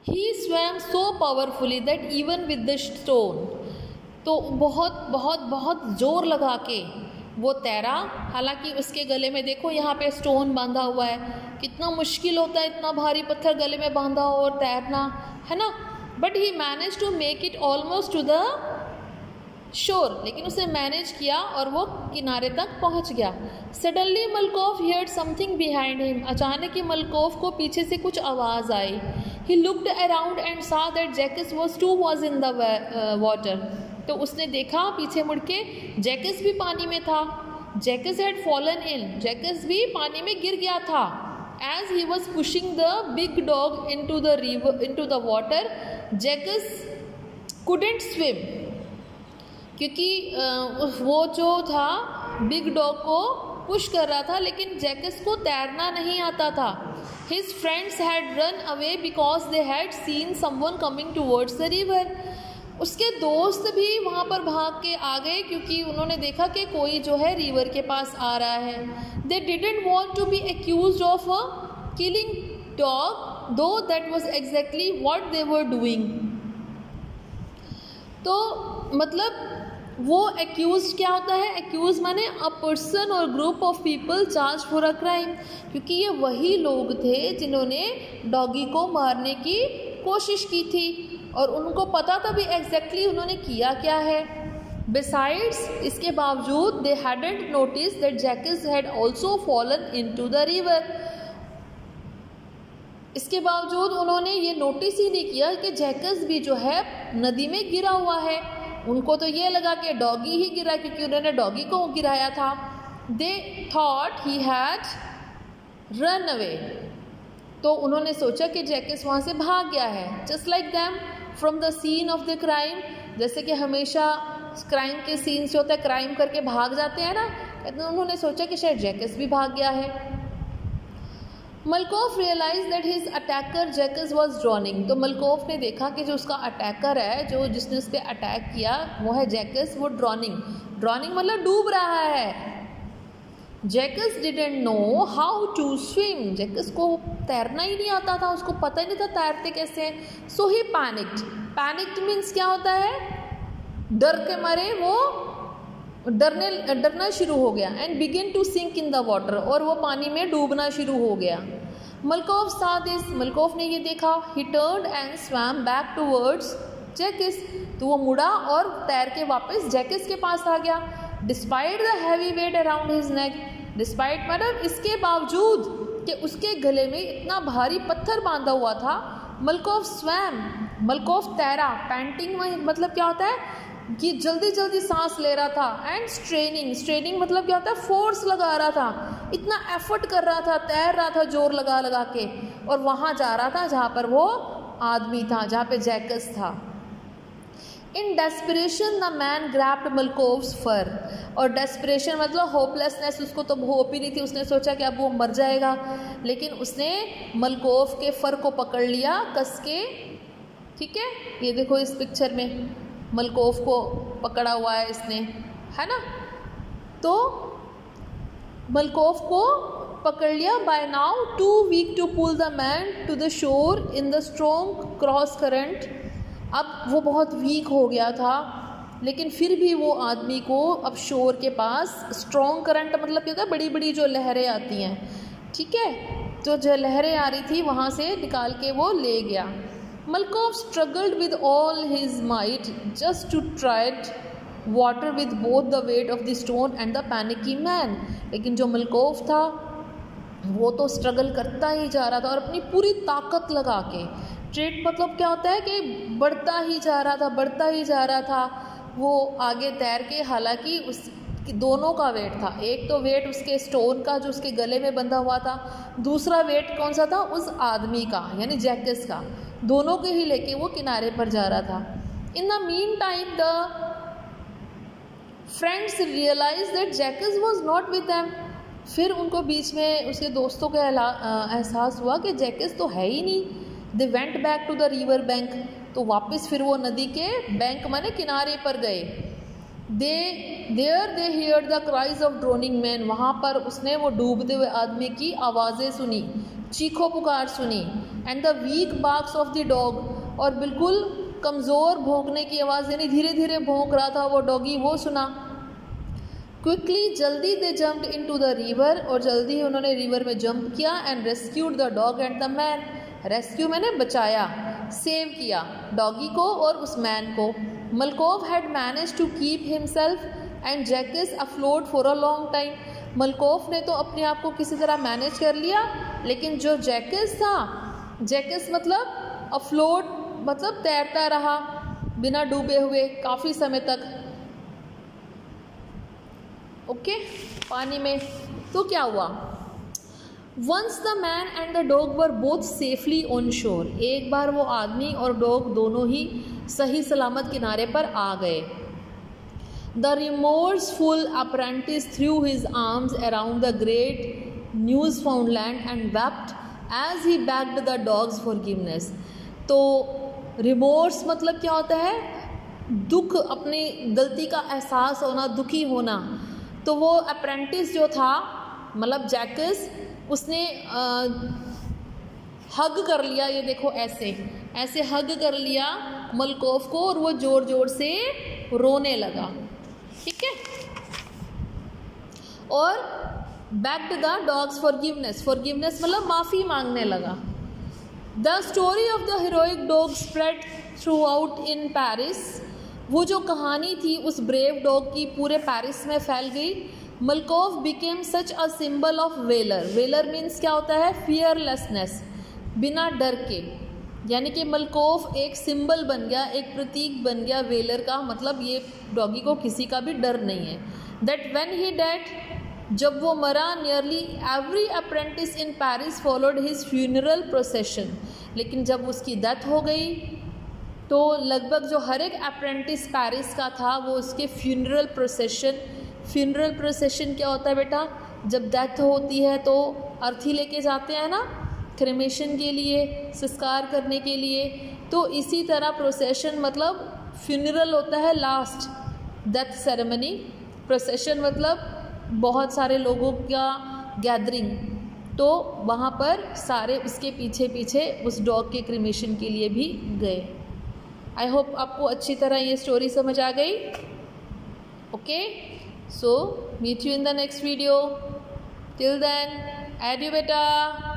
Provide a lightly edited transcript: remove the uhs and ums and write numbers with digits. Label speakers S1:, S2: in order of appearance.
S1: He swam so powerfully that even with the stone, तो बहुत बहुत बहुत जोर लगा के वो तैरा। हालांकि उसके गले में देखो यहाँ पे स्टोन बांधा हुआ है, कितना मुश्किल होता है इतना भारी पत्थर गले में बांधा हो और तैरना, है ना। But he manage to make it almost to the shore, लेकिन उसने मैनेज किया और वो किनारे तक पहुंच गया। Suddenly Malkov heard something behind him, अचानक ही मलकोव को पीछे से कुछ आवाज़ आई। He looked around and saw that Jacques was in the water, तो उसने देखा पीछे मुड़ के जैकस भी पानी में था। Jacques had fallen in, Jacques भी पानी में गिर गया था। As he was pushing the big dog into the water, Jacques couldn't swim, क्योंकि वो जो था बिग डॉग को पुश कर रहा था, लेकिन जैकस को तैरना नहीं आता था। His friends had run away because they had seen someone coming towards the river, उसके दोस्त भी वहाँ पर भाग के आ गए क्योंकि उन्होंने देखा कि कोई जो है रिवर के पास आ रहा है। They didn't want to be accused of killing dog though that was exactly what they were doing. तो मतलब वो एक्यूज क्या होता है, एक्यूज माने अ पर्सन और group of people charge for a crime, क्योंकि ये वही लोग थे जिन्होंने डॉगी को मारने की कोशिश की थी और उनको पता था भी एग्जैक्टली उन्होंने किया क्या है। बिसाइड्स, इसके बावजूद they hadn't noticed that Jacques had also fallen into the river, इसके बावजूद उन्होंने ये नोटिस ही नहीं किया कि जैकस भी जो है नदी में गिरा हुआ है। उनको तो ये लगा कि डॉगी ही गिरा क्योंकि उन्होंने डॉगी को गिराया था। They thought he had run away, तो उन्होंने सोचा कि जैकस वहाँ से भाग गया है। Just like them from the scene of the crime, जैसे कि हमेशा क्राइम के सीन से होता है, क्राइम करके भाग जाते हैं ना, तो उन्होंने सोचा कि शायद जैकस भी भाग गया है। Malkov realize that his attacker Jacques was drowning, तो मलकोव ने देखा कि जो उसका अटैकर है, जो जिसने उस पर अटैक किया वो है जैकस, वो ड्रॉनिंग मतलब डूब रहा है। Jacques didn't know how to swim, Jacques को तैरना ही नहीं आता था, उसको पता ही नहीं था तैरते कैसे। सो ही पैनिक्ड मीन्स क्या होता है, डर के मारे वो डरना शुरू हो गया। And begin to sink in the water, और वो पानी में डूबना शुरू हो गया। मलकोव सॉ दिस, मलकोव ने ये देखा। He turned and swam back towards Jacques, तो वो मुड़ा और तैर के वापस जैकस के पास आ गया। Despite the heavy weight around his neck, despite मतलब इसके बावजूद कि उसके गले में इतना भारी पत्थर बांधा हुआ था। मलकोव स्वैम, मलकोव तैरा। पैंटिंग मतलब क्या होता है कि जल्दी जल्दी सांस ले रहा था। एंड स्ट्रेनिंग मतलब क्या होता है, फोर्स लगा रहा था, इतना एफर्ट कर रहा था, तैर रहा था जोर लगा लगा के, और वहाँ जा रहा था जहाँ पर वो आदमी था, जहाँ पे जैकस था। In desperation the man grabbed Malkov's fur, और डेस्परेशन मतलब होपलेसनेस, उसको तो होप ही नहीं थी, उसने सोचा कि अब वो मर जाएगा, लेकिन उसने मलकोव के फर को पकड़ लिया कस के। ठीक है, ये देखो इस पिक्चर में मलकोव को पकड़ा हुआ है इसने, है ना। तो मलकोव को पकड़ लिया। By now too weak to pull the man to the shore in the strong cross current, अब वो बहुत वीक हो गया था, लेकिन फिर भी वो आदमी को अब शोर के पास, स्ट्रॉन्ग करंट मतलब क्या होता है, बड़ी बड़ी जो लहरें आती हैं, ठीक है, तो जो लहरें आ रही थी वहाँ से निकाल के वो ले गया। Malkov struggled with all his might just to tread water with both the weight of the stone and the panicky man, लेकिन जो मलकोव था वो तो स्ट्रगल करता ही जा रहा था और अपनी पूरी ताकत लगा के, ट्रेड मतलब क्या होता है कि बढ़ता ही जा रहा था वो आगे तैर के। हालांकि उस दोनों का वेट था, एक तो वेट उसके स्टोन का जो उसके गले में बंधा हुआ था, दूसरा वेट कौन सा था, उस आदमी का यानी जैकस का, दोनों के ही लेके वो किनारे पर जा रहा था। In the mean time the friends realise that Jacques was not with them, फिर उनको बीच में उसके दोस्तों का एहसास हुआ कि जैकस तो है ही नहीं। They went back to the river bank, तो वापस फिर वो नदी के बैंक माने किनारे पर गए। They heard the cries of drowning man, वहाँ पर उसने वो डूबते हुए आदमी की आवाज़ें सुनी चीखो पुकार सुनी, and the weak barks of the dog, और बिल्कुल कमज़ोर भौंकने की आवाज़, यानी धीरे धीरे भौंक रहा था वो डॉगी, वो सुना। क्विकली, जल्दी they jumped into the river, और जल्दी ही उन्होंने रिवर में जंप किया, and rescued the dog and the man, rescue मैंने बचाया, सेव किया डॉगी को और उस मैन को। Malkov had manage to keep himself and Jacques afloat for a long time, Malkov ने तो अपने आप को किसी तरह मैनेज कर लिया, लेकिन जो जैकिस था, जैकिस मतलब अफ्लोट मतलब तैरता रहा बिना डूबे हुए काफ़ी समय तक, ओके, पानी में। तो क्या हुआ, once the man and the dog were both safely on shore, एक बार वो आदमी और डॉग दोनों ही सही सलामत किनारे पर आ गए। The remorseful apprentice threw his arms around the great Newfoundland and wept as he begged the dog's forgiveness. तो रिमोर्स मतलब क्या होता है, दुख, अपनी गलती का एहसास होना, दुखी होना। तो वो अप्रेंटिस जो था, मतलब जैकिस, उसने हग कर लिया, ये देखो ऐसे ऐसे हग कर लिया मलकोव को, और वो ज़ोर ज़ोर से रोने लगा, ठीक है। और begged the dog's forgiveness, forgiveness मतलब माफ़ी मांगने लगा। The story of the heroic dog spread throughout in Paris, वो जो कहानी थी उस ब्रेव डॉग की पूरे पेरिस में फैल गई। Malkov became such a symbol of valour, valour means क्या होता है, फियरलेसनेस, बिना डर के, यानी कि मलकोव एक सिंबल बन गया, एक प्रतीक बन गया वेलर का, मतलब ये डॉगी को किसी का भी डर नहीं है। दैट व्हेन ही डेड, जब वो मरा, nearly every apprentice in Paris followed his funeral procession, लेकिन जब उसकी डेथ हो गई तो लगभग जो हर एक अप्रेंटिस पेरिस का था वो उसके फ्यूनरल प्रोसेशन, फ्यूनरल प्रोसेशन क्या होता है बेटा, जब डेथ होती है तो अर्थी लेके जाते हैं ना क्रेमेशन के लिए, संस्कार करने के लिए, तो इसी तरह प्रोसेशन मतलब फ्यूनरल होता है लास्ट डेथ सेरेमनी, प्रोसेशन मतलब बहुत सारे लोगों का गैदरिंग, तो वहाँ पर सारे उसके पीछे पीछे उस डॉग के क्रेमेशन के लिए भी गए। आई होप आपको अच्छी तरह ये स्टोरी समझ आ गई, okay. So meet you in the next video. Till then, adieu beta.